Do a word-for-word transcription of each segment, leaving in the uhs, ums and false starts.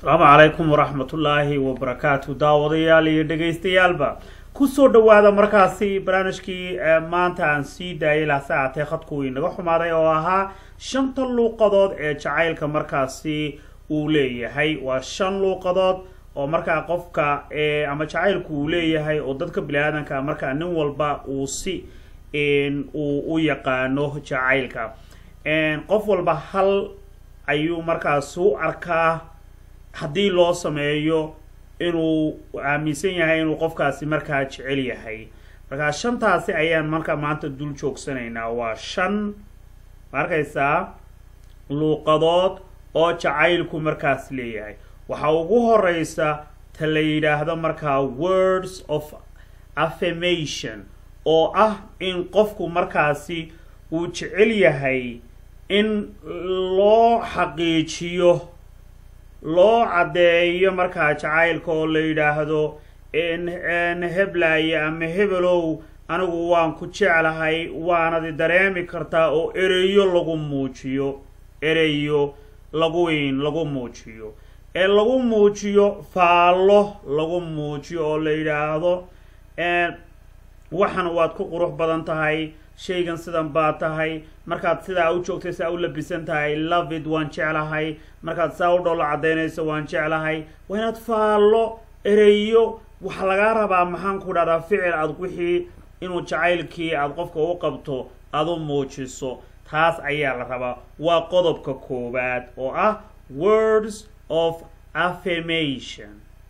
السلام عليكم ورحمة الله وبركاته داوديال iyo dhageystayaalba ku soo dhawaada markaasi barnaamijkii maanta aan sii daayay la saacatay khadku inaga xumaaday oo ahaa shanta luuqadood ee jacaylka markaasi uu leeyahay waa shan luuqadood oo markaa qofka ee ama jacaylku uu leeyahay oo dadka bilaadanka markaa nin walba uu si in uu u yaqaano jacaylka een qof walba hal ayuu markaas u arkaa haddii loo sameeyo inuu aaminsan yahay inuu qofkaasi markaa jecel yahay marka shantaasi ayaan markaa maanta dul joogsanaynaa waa shan markaysaa luuqadood oo jacaylku markaas leeyahay waxa ugu horeysa ta la yiraahdo markaa words of affirmation oo ah in qofku markaasi uu jecel yahay in loo xaqiijiyo loo cadeeyo markaa jacaylka oo la yiraahdo in in heblaya ama hebelow anigu waan ku jecelahay waana dareemi kartaa oo ereyo lagu muujiyo ereyo lagu weyn lagu muujiyo ee lagu muujiyo faalo lagu muujiyo oo la yiraahdo ee waxan waad ku qurux badan tahay shaygan sidan baa tahay markaad sidaa u joogtay saa u labisan tahay love it waan jecelahay markaad saa u dholo cadeynayso waan jecelahay waynaad faalo ereyo waxa laga rabaa maxaan ku dhahdaa ficil aad wixii inuu jacaylkii aad qofka u qabto aad u muujiso taas ayaa la rabaa waa qodobka koobaad oo ah words of affirmation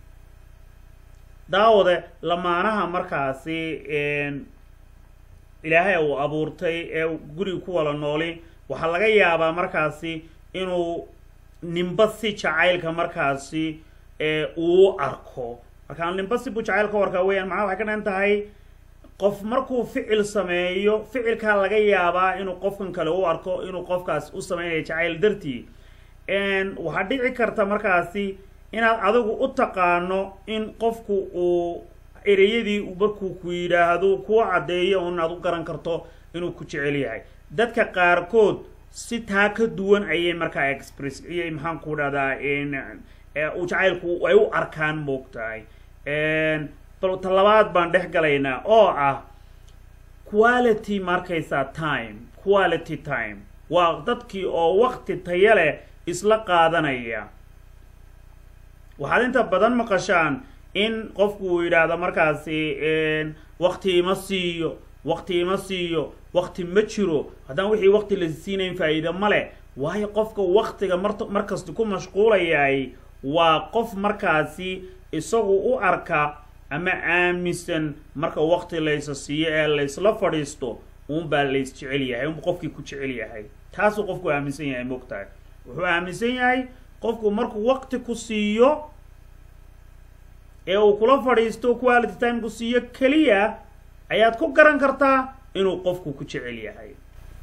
daawade lamaanaha markaasi een ilaahay uu abuurtay ee guriga ku wala nooli waxa laga yaabaa markaasi inuu nimba si jacaylka markaasi ee uu arko marka nimba si jacaylka warka weeyaan macna waxa ka dhan tahay qof markuu ficil sameeyo ficilka laga yaabaa inuu qofkan kale uu arko inuu qofkaas u sameeyo jacayl dartii een waxa dhici karta markaasi inaad adigu u taqaano in qofku uu ereyadii uu markuu ku yiraahdo ku cadeeyo oo aad u garan karto inuu ku jecel yahay dadka qaar kood si taa ka duwan ayay markaa express iyo maxaan ku dhahdaa in uu jacaylku ay u arkaan moogtahay een bal talabaad baan dhex galaynaa oo ah quality markaysa time quality time waa dadkii oo waqti tayo leh isla qaadanaya waxaad inta badan maqashaan in qofku uu yiraahdo markaasi een waqti ma siiyo waqti ma siiyo waqti ma jiro haddaan wixii waqti la siinayn faa'iido ma leh waayo qofka waqtiga markasta ku mashquulayay waa qof markaasi isagu u arka ama aaminsan marka waqti la is siiyo ee la isla fadhiisto uun baa la is jecel yahay uun qofkii ku jecel yahay taas uu qofku aaminsan yahay moogtahay wuxuu aaminsan yahay qofku markuu waqti ku siiyo ee uu kula fadhiisto quality time ku siiyo kaliya ayaad ku garan kartaa inuu qofku ku jecel yahay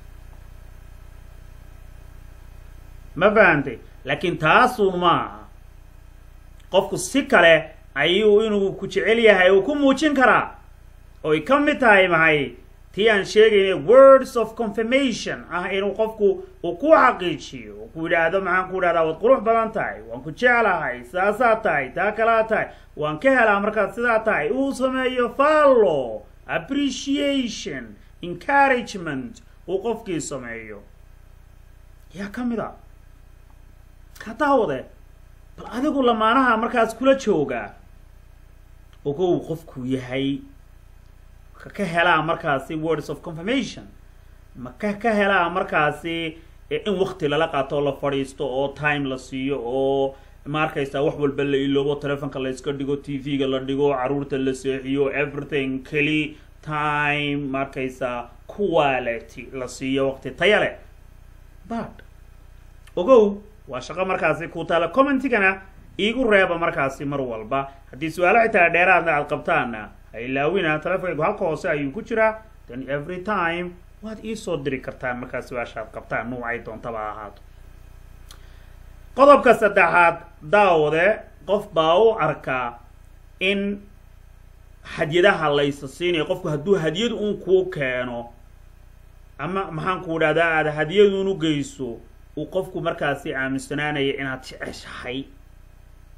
ma fahamtay laakiin taasuu ma qofku si kale ayuu inuu ku jecel yahay uu ku muujin karaa oo ay ka mid tahay maxay tii aan sheegaynay words of confirmation ah inuu qofku uu ku xaqiijiyo uu ku yiraahdo maxaan ku dhahdaa waad qurux badan tahay waan ku jecelahay saasaa tahay taa kalaa tahay waan ka helaa markaad sidaa tahay uu sameeyo follow appreciation encouragement uu qofkii sameeyo yaa ka mid a ka daawade bal adigu lamaanaha markaas kula jooga ogow qofku yahay ka helaa markaasi words of confirmation ma ka ka helaa markaasi in waqti lala qaato la fadhiisto oo time la siiyo oo markaysa wax walba la iloobo telefoonka la iska dhigo T V-ga la dhigo caruurta la seexiyo everything kali time markaysa quality la siiyo waqti tayo leh but ogow waa shaqo markaasi ku taala commentigana iigu reeba markaasi mar walba haddii su'aalo xitaa dheeraadna aad qabtaana ilaawina telefoonka halka hoose ayuu ku jiraa then every time waad ii soo diri kartaan markaas su'aashaad qabtaan nuucay doontaba ahaato qodobka saddexaad daawade qof baa u arkaa in hadiyadaha la is siinayo qofku hadduu hadiyad uun ku keeno ama maxaan ku dhahdaa aad hadiyad uun u geyso uu qofku markaasi aaminsanaanaya inaad jeceshahay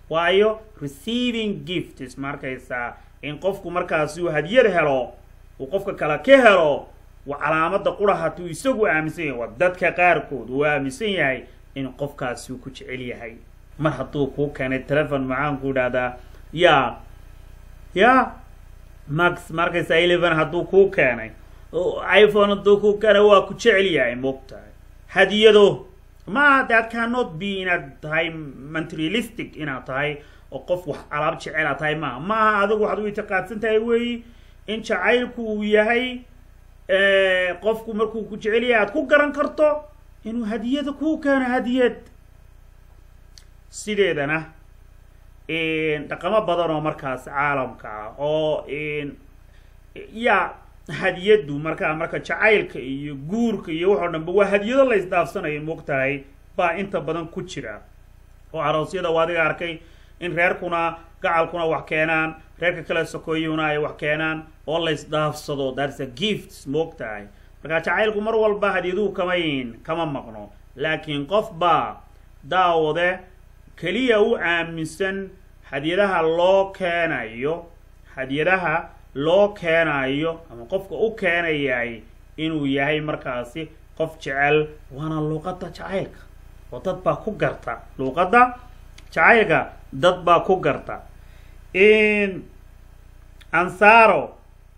waayo receiving gifts markaysaa in qofku markaasi uu hadiyad helo uu qofka kale ka helo wa calaamada quraxatu isagu aaminsan yahay dadka qaarkood uu aaminsan yahay in qofkaasi uu ku jecel yahay mar hadduu ku keenay telephone macaan ku dhaada ya ya max markaysaa eleven hadduu ku keenay iPhone hadduu ku keenay waa ku jecel yahay moogtahay hadiyado ma that cannot be inaad tahay materialistic inaad tahay oo qof wax alaab jecel tahay ma ma adigu waxaad u itiqaadsan tahay weey in jacaylku uu yahay ee qofku markuu ku jecel yahay aad ku garan karto inuu hadiyada ku keeno hadiyad sideedana in dhaqamo badan oo markaas caalamka oo in ya hadiyadu marka marka jacaylka iyo guurka iyo waxa dhanba waa hadiyado la isdaafsanayo moogtahay ba inta badan ku jira oo aroosyada waadiga arkay in reerkuna gacalkuna wax keenaan reerka kale sokoyuna ay wax keenaan oo la isdaafsado that's a gift moogtahay marka jacaylku mar walba hadiyadu kama yin kama maqno laakiin qof ba daawade kaliya u aaminsan hadiyadaha loo keenayo hadiyadaha loo keenayo ama qofka u keenayay inuu yahay markaasi qof jecel wana luqadda jacaylka oo dad baa ku garta luqadda jacaylka dad baa ku garta in ansaro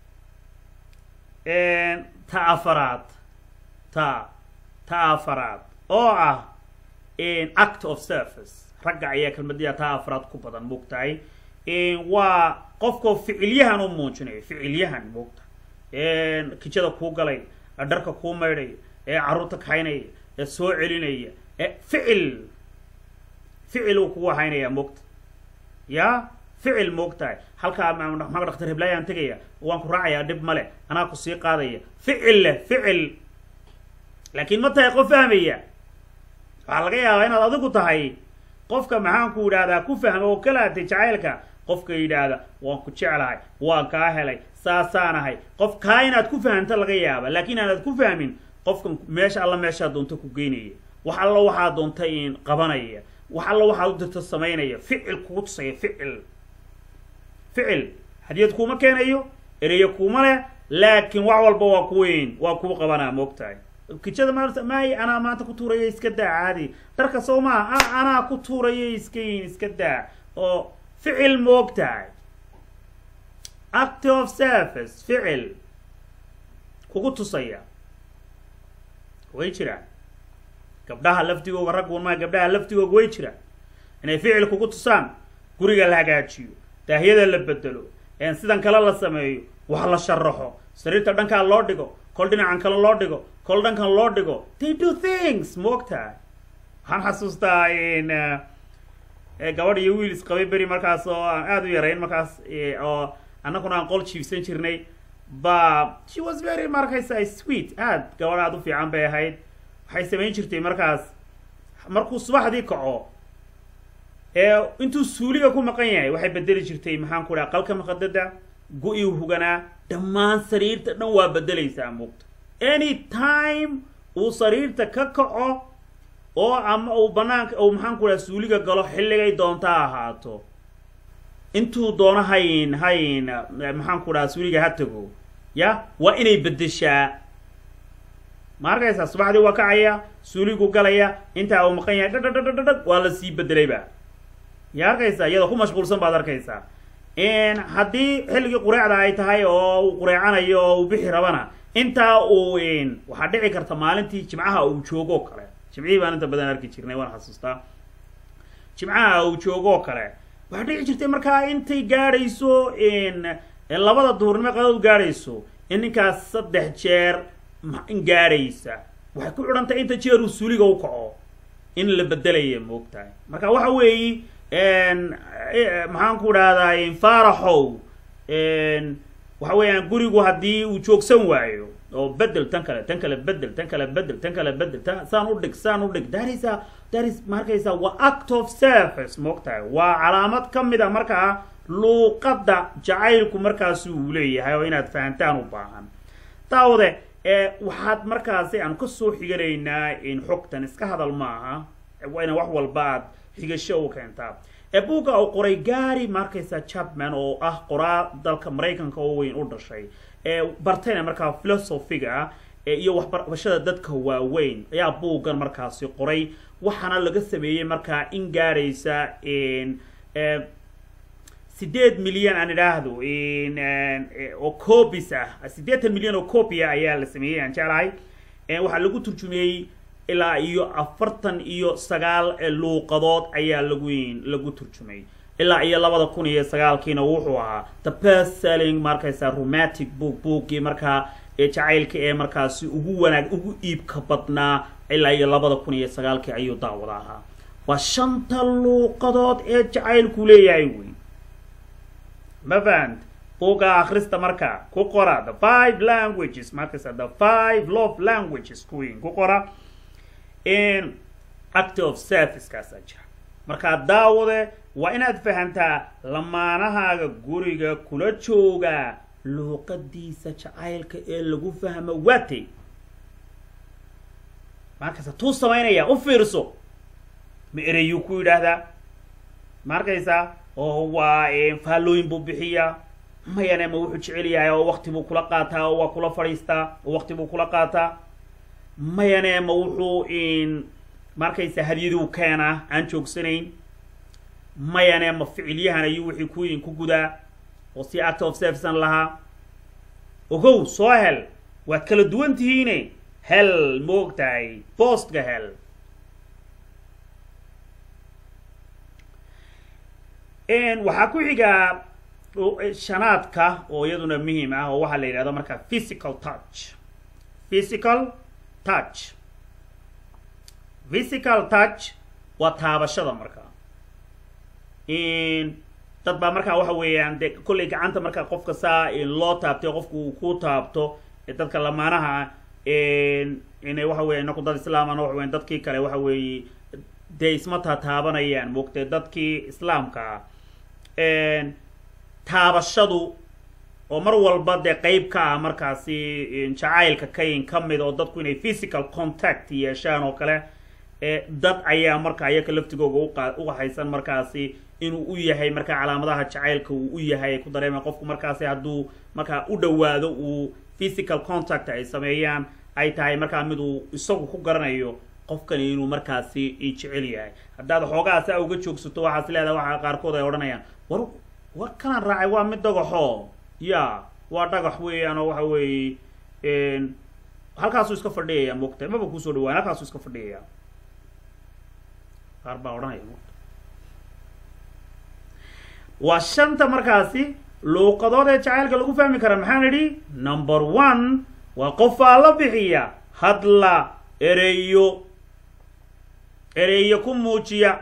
in ta'afarat ta ta'afarat oo ah in act of service ragga ayaa kalmadiya ta'afarat ku badan moogtahay in waa qofka ficilyahan u muujinay ficilyahan moogta een kijada ku galay dharka ku meeray ee caruurta kaynay ee soo celinaya ee ficil ficil uu ku wahaynaya moogta ya ficil moogtahay halka ma dhaqtar heblayaan tagaya waan ku raacaya dib male ana ku sii qaadaya ficil ficil laakiin ma tahay qof fahmaya waxa laga yaabaa inaad adigu tahay qofka maxaan ku yiraahdaa ku fahmo oo kala tahay jacaylka qofka yiraahda waan ku jecelahay waan ka helay saasaanahay qof ka inaad ku fahanto laga yaaba laakiin aad ku fahmin qofka meesha alla meesha doonto ku geynaya wax alla waxa doonta in qabanaya wax alla waxa uu dadka sameynaya ficil ku tusay ficil ficil hadiyad kuma keenayo ereyo kuma leh laakiin wax walba waa ku weyn waa ku qabanaa moogtahay kijada maanta maay ana maanta ku tuurayay iska daa caadi darka Soomaa ana ku tuurayay iska iska daa oo ficil moogtahay act of service ficil kugu tusaya way jira gabdhaha laftigooda raggu ma gabdhaha laftigooda way jira inay ficil kugu tusaan guriga la hagaajiyo daahiyada la bedelo een sidan kala la sameeyo wax la sharaxo sariirta dhanka loo dhigo kol dhinacan kala loo dhigo kol dhankan loo dhigo they do things moogtahay waxaan xasuustaa in ee gabadh iyo wiil isqabay bari markaas oo aad u yareyn markaas oo annaguna aan qol jiifsan jirnay ba she was very markaysa sweet aad gabadh aad u fiican bay ahayd waxay sameyn jirtay markaas markuu subaxdii kaco ee intuu suuliga ku maqan yahay waxay bedeli jirtay maxaan ku dhahay qalka maqadada go-i hugana dhammaan sariirta dhan waa bedelaysaa moogta any time uu sariirta ka kaco oo ama uu banaanka oo maxaan ku dhahay suuliga galo xilligay doonta ahaato intuu doono hayn hayn maxaan ku dhahay suuliga ha tago ya waa inay bedeshaa markaysa subaxdii waa kacaya suuligu galaya inta uu maqan yahay dhadhadhadhad waa la sii bedelayba ya arkaysa iyadoo ku mashquulsan baad arkaysaa in haddii xilligii qureecda ay tahay oo uu qureecanayo oo uu bixi rabana inta uu in waxa dhici karta maalintii jimcaha uu joogo kale jimcihii baan inta badan arki jirnay waan xasuustaa jimcaha uu joogo kale waxa dhici jirtay markaa intay gaadhayso in labada duurnimo qadad gaadhayso in ninkaas saddex jeer in gaadhaysa waxay ku xidhantay inta jeer uu suuliga u kaco in la bedelayo moogtahay marka waxa weeye een maxaan ku dhahdaa in faraxow een waxa weeyaan gurigu hadii uu joogsan waayo oo bedel tan kale tan kale bedel tan kale bedel tan kale bedel tan saan u dhig saan u dhig daarisa daaris markaysa waa act of service moogtahay waa calaamad kamid ah markaa luqadda jacaylku markaas uu leeyahay oo inaad fahantaan u baahan taawade ee waxaad markaas aan ka soo xiganaynaa in xogtan iska hadal maaha waa in wax walba aad xigasho u keentaa ee buugga uu qoray Gary Marcus Chapman oo ah qoraa dalka Mareykanka oo weyn u dhashay ee bartayna markaa philosophiga ee iyo waxbarashada dadka waaweyn ayaa buuggan markaasi qoray waxaana laga sameeyay markaa in gaaraysa in ee sideed milyan aan idhaahdo in oo copies ah sideed milyan oo copy ayaa la sameeyay aan jeclahay ee waxa lagu turjumay ilaa iyo afartan iyo sagaal luuqadood ayaa lagu lagu turjumay ilaa iyo labada kun iyo sagaal kiina wuxuu ahaa the best selling markaysa romantic book bookii markaa ee jacaylka ee markaasi ugu wanaag ugu iibka badnaa ilaa iyo labada kun iyo sagaal kii ayuu daawada ahaa waa shanta luuqadood ee jacaylku leeyahay wey mafahant buugga akhrista markaa ku qora the five languages markaysa the five love languages kuwiin ku qora in act of service kaasa jira markaa daawade waa inaad fahantaa lamaanahaaga guriga kula jooga luuqadiisa jacaylka ee lagu fahmo waatay markaas tuu samaynaya u fiirso ma erayu ku yiraahdaa markaysa oo waa ee faalooyin buu bixiya mayana ma wuxuu jecel yahay oo waqti buu kula qaataa oo waa kula fariistaa oo waqti buu kula qaataa mayana ma wuxuu in markaysa hadiyadu keena aan joogsanayn mayana ma ficilyahan ayuu wixii ku in ku gudaa oo si act of service laha ogow soo hel waad kala duwan tihiin hel moogtahay post ga hel in waxa ku xiga shanaadka oo iyaduna muhiim ah oo waxa la yiraahdo marka physical touch physical touch physical touch waa taabashada marka in dad baa marka waxa weeyaan de kulli gacanta marka qofka saa in loo taabtay qofku ku taabto dadka lamaanaha in inay waxa weeyaan noqdo dad islaamana waxa weeyaan dadkii kale waxa weeyii de isma taabanayaan moogtay dadkii islaamka in taabashadu oo mar walba de qayb ka ah markaasi jacaylka kayn kamid oo dadku inay physical contact yeeshaan oo kale ee dad ayaa marka ayaka laftigooda u haysan markaasi inuu u yahay marka calaamadaha jacaylka uu u yahay ku dareema qofku markaasi haduu marka u dhawaado uu physical contact ay sameeyaan ay tahay marka mid uu isagu ku garanayo qofkan inuu markaasi jecel yahay hadaad xoogaas ay uga joogsato waxa sileeda waxa qaar kood ay oranayaan war war kana raacay waa mid dagaxo ya waa dagax weeyaan oo waxa weey een halkaas uu iska fadhiyay moogtay maba ku soo dhawaan halkaas uu iska fadhiyay qaar baa oranaya waa shanta markaasi luuqadood ee jacaylka lagu fahmi kara maxaan idhi number one waa qof la bixiya hadla ereyo ereyo ku muujiya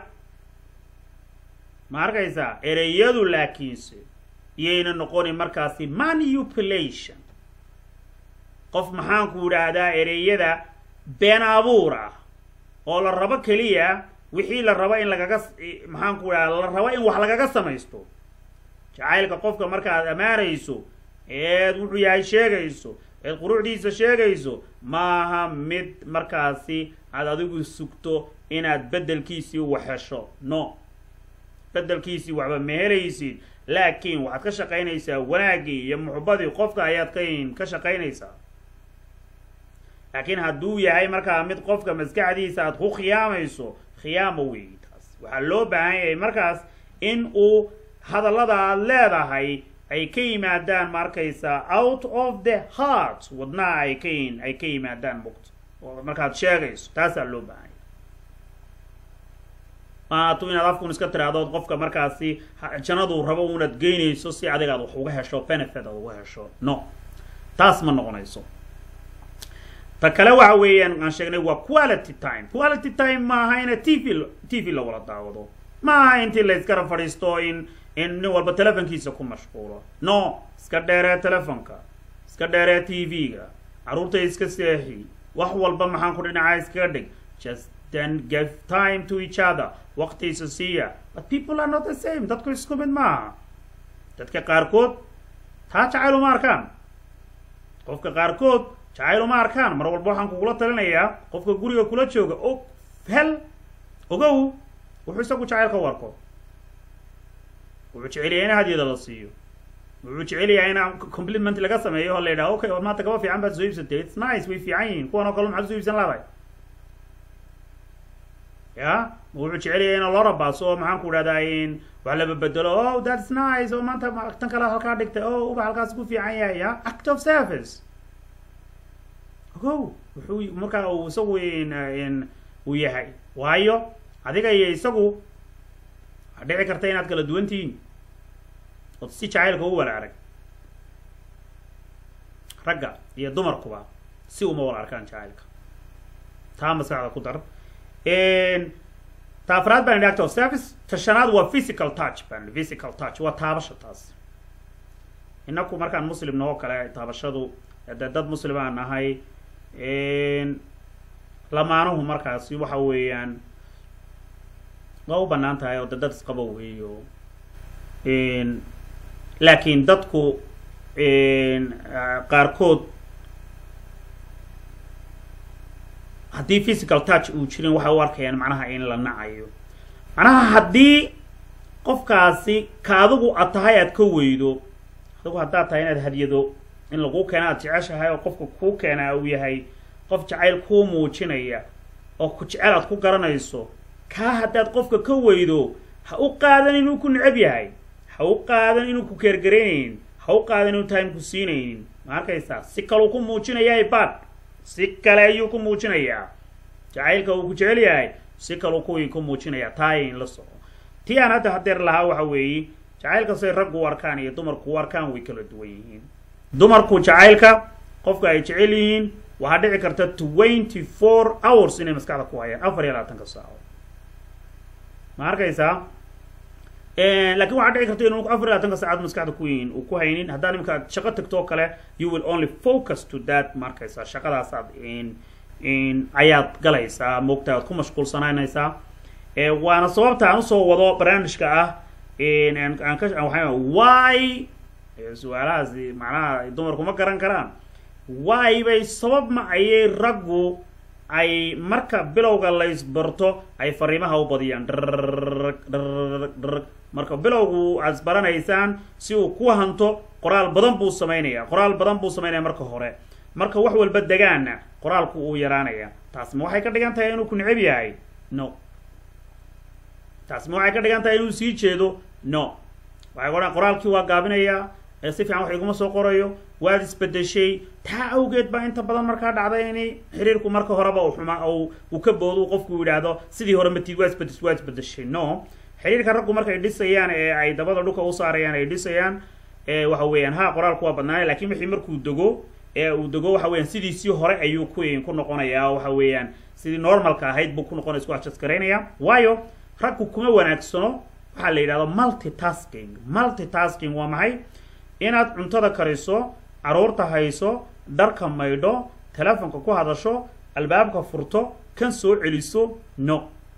ma arkaysa ereyadu laakiinse iyayna noqoni markaasi manipulation qof maxaan ku yiraahdaa ereyada been abuur ah oo la rabo kaliya wixii la rabo in lagaga maxaan ku yiraahdaa la rabo in wax lagaga samaysto jacaylka qofka marka aad amaanayso ee wuxuu yahay sheegayso ee quruxdiisa sheegayso maaha mid markaasi aad adigu sugto inaad bedelkiisii wax hesho no bedelkiisii waxba ma helaysid laakiin waxaad ka shaqaynaysaa wanaagii iyo muxubbadii qofka ayaad kayn ka shaqaynaysaa laakiin hadduu yahay markaa mid qofka maskaxdiisa aad ku khiyaamayso khiyaamo weey taas waxaa loo baahan yahay markaas in uu hadallada aad leedahay ay ka yimaadaan markaysa out of the heart wadnaha ay ka ay ka yimaadaan muqt oo markaad sheegayso taasaa loo baahan maatu inaad afku iska tiraahdo qofka markaasi janadu rabo uunad geynayso si adiga aad wax uga hesho benefit aad uga hesho no taas ma noqonayso ta kale waxa weeyaan aan sheegnay waa quality time quality time ma aha in tv tv la wala daawado ma aha intii la iska fadhiisto in in nin walba telefonkiisa ku mashquulo no iska dheeree telefonka iska dheeree tv-ga caruurta iska seexi wax walba maxaan ku dhinacaa iska dhig just then give time to each other waqti isa siiya but people are not the same dadku isku mid maaha dadka qaarkood taa jacayl uma arkaan qofka qaarkood jacayl uma arkaan mar walba waxaan kugula talinayaa qofka guriga kula jooga og hel ogow wuxuu isagu jacaylka u arko wuxuu jecel yahay in hadiyada la siiyo wuxuu jecel yahay in compliment laga sameeyo oo la yidhaahdo okay war maanta kaba fiican baad soo iibsatay it's nice way fiican yihiin kuwan oo kale maxaad soo iibsan lahaday ya wuxuu jecel yahay in loo rabaaso oo maxaan ku idhahdaa in wax laba bedelo oh that's nice oo maanta tan kale halkaa dhigtay oh uba halkaas ku fiican yahay ya act of service ogow wuxuu markaa uu isagu in uu yahay waayo adiga iyo isagu waxaa dhici karta inaad kala duwan tihiin ood si jacaylka u wala arag ragga iyo dumarkuba si uma wala arkaan jacaylka taa maskaxda ku dar ta afraad baan act of service ta shanaad waa physical touch baan physical touch waa taabasho taas inaku markaan muslim noo kale taabashadu dad muslim aan nahay lamaanuhu markaasi waxa weeyaan waa u banaan tahay oo dad isqabo weeyo laakiin dadku qaarkood haddii physical touch uu jirin waxay u arkayaan macnaha in la nacayo macnaha haddii qofkaasi ka adigu aad tahay aad ka weydo adigu haddaad tahay inaad hadiyado in lagu keena aad jeceshahay oo qofka kuu keenaa uu yahay qof jacayl kuu muujinaya oo ku jecel aad ku garanayso kaa haddaad qofka ka weydo ha u qaadan inuu ku necab yahay ha u qaadan inuu ku keergaraynayn ha u qaadan inuu time ku siinaynin ma arkaysaa si kaleu ku muujinayaa bad si kale ayuu ku muujinayaa jacaylka uu ku jecel yahay si kaleu kuwii ku muujinayaa taay in la soco tii aan hadda hadeer lahaa waxa weeye jacaylka say raggu u arkaan iyo dumarku u arkaan way kala duwan yihiin dumarku jacaylka qofka ay jecel yihiin waxaa dhici karta twenty four hours inay maskaxda ku hayaan afar iyo labaatanka saaco ma arkaysaa laakiin waxaa dhici karta inuu afar iyo labaatanka saacad maskaxda ku yihiin uu ku haynin haddaad imika aad shaqo tagto oo kale you will only focus to that ma arkaysaa shaqadaasaad in ayaad galaysaa moogta aad ku mashquulsanaynaysaa waana sababta aan usoo wado barnaamijka ah aan ka waxaa why su-aalahaasi macnaha dumarku ma garan karaan why bay sabab ma ayay raggu ay marka bilowga laysbarto ay fariimaha u badiyaan marka bilowgu aad isbaranaysaan si uu ku hanto qoraal badan buu samaynayaa qoraal badan buu samaynaya marka hore marka wax walba degaana qoraalku uu yaraanaya taas ma waxay ka dhigan tahay inuu ku necab yahay no taas ma waxay ka dhigan tahay inuu sii jeedo no waxay odhan qoraalkii waa gaabinayaa si fiican wax iguma soo qorayo waad isbedeshay taa awgeed baa inta badan markaa dhacday in xiriirku marka horeba uu xuma uu ka boodo qofku yidhaahdo sidii hore matid waa isbedes waa isbedeshay no xiriirka raggu markay dhisayaan ee ay dabada dhulka u saarayaan ay dhisayaan waxa weeyaan ha qoraalku waa badnaanay laakiin wixii markuu dego ee uu dego waxa weeyaan sidiisii hore ayuu ku ku noqonayaa waxa weeyaan sidii normalka ahayd buu ku noqonaya isku adjust garaynaya waayo raggu kuma wanaagsano waxaa la yidhahdo multitasking multitasking waa maxay inaad cuntada kariso caruurta hayso dharka maydho telefonka ku hadasho albaabka furto kan soo celiso no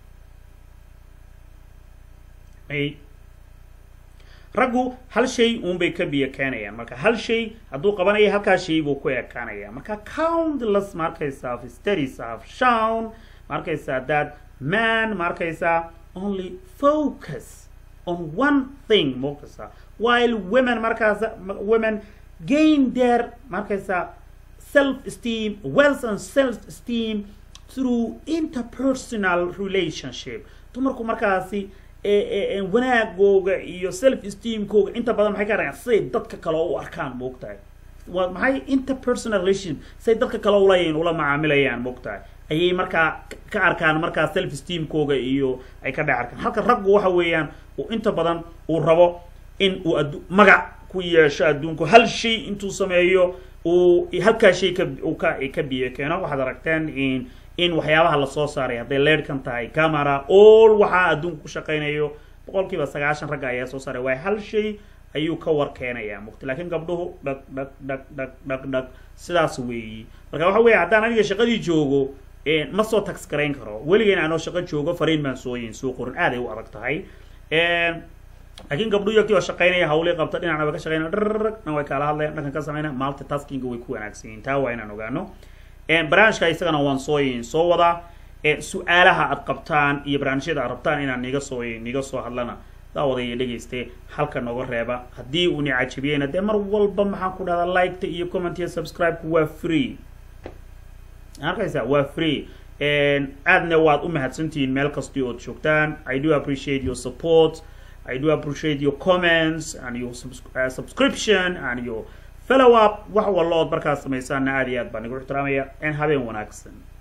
ay raggu hal shay uun bay ka biyo keenayaan marka hal shay hadduu qabanayo halkaa shay buu ku ekaanaya marka countless markaysaa studies have shown markaysaa that man markaysaa only focus on one thing markaysaa while women markaysaa women gain their markaysaa self-esteem wealth and self-esteem through interpersonal relationship dumarku markaasi wanaagooga iyo self-esteemkooga inta badan maxay ka arkaan siday dadka kale u arkaan moogtahay waa maxay interpersonal relationship siday dadka kale ulayn ula macaamilayaan moogtahay ayay markaa ka arkaan markaa self-esteemkooga iyo ay ka dhex arkaan halka raggu waxa weeyaan uu inta badan uu rabo in uu magac ku yeesho adduunku hal shay intuu sameeyo uu halkaa shay ka uu ka ka biyo keeno waxaad aragteen in in waxyaabaha la soo saaray hadday leedhkan tahay camera all waxaa adduunka ku shaqaynayo boqolkiiba sagaashan ragga ayaa soo saaray waayo hal shay ayuu ka war keenayaa mugti laakiin gabdhuhu dhag dhag dhag dhag dhag dhag sidaas weeyi marka waxa weeye haddaan aniga shaqadii joogo ma soo tax garayn karo weligeena anoo shaqo joogo fariin baan sooyin soo qorin aad ay u adag tahay laakiin gabdhuhu yagtii oo shaqaynaya hawlii qabta dhinacna way ka shaqaynaya dharrag dhan way kala hadlayaan dhankan ka sameynaya multitasking way ku wanaagsan yihiin taa waa inaan ogaano barnaamijka isagana waan sooyin soo wadaa su-aalaha aad qabtaan iyo barnaamijyada aad rabtaan inaan niga soo niga soo hadlana daawadaya dhegayste halka nooga reeba haddii uu ni cajabiyeyna dee mar walba maxaan ku dhahdaa like-ta iyo comment iyo subscribe-ku waa free arkaysaa waa free aadna waad u mahadsantihiin meel kastii ood joogtaan. I do appreciate your support, I do appreciate your comments and your subs uh, subscription and your follow up wax wallo ood markaas samaysaana aad iyo aad baan igu ixtiraamaya. And habeen wanaagsan.